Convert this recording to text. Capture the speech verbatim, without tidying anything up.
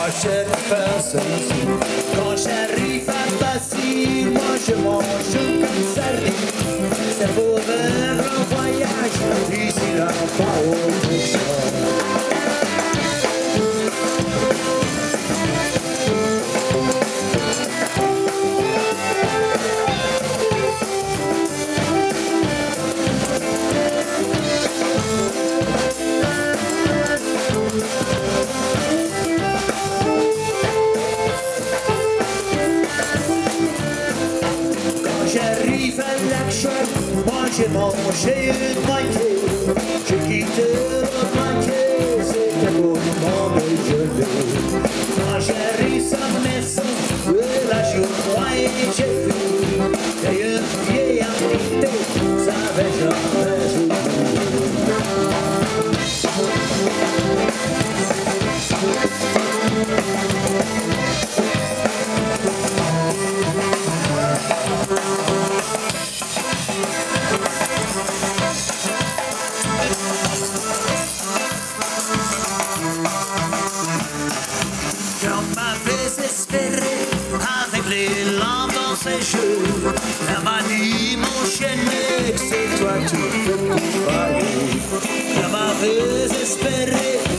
Quand j'arrive à Saint-Cyr, quand j'arrive à Passy, moi je mange comme sardine. C'est pour faire un voyage, ici là, pas autre chose. J'arrive à l'Action, moi j'ai mangé une moitié. J'ai quitté l'autre moitié, c'était pour mon déjeuner. Quand j'arrive à la maison, là je crois et j'ai vu qu'il y a une vieille invitée, ça avait jamais oublié. J'en m'avais espéré avec les lampes dans ses jeux. Elle m'a dit mon chéri, c'est toi tu peux tout payer. J'en m'avais espéré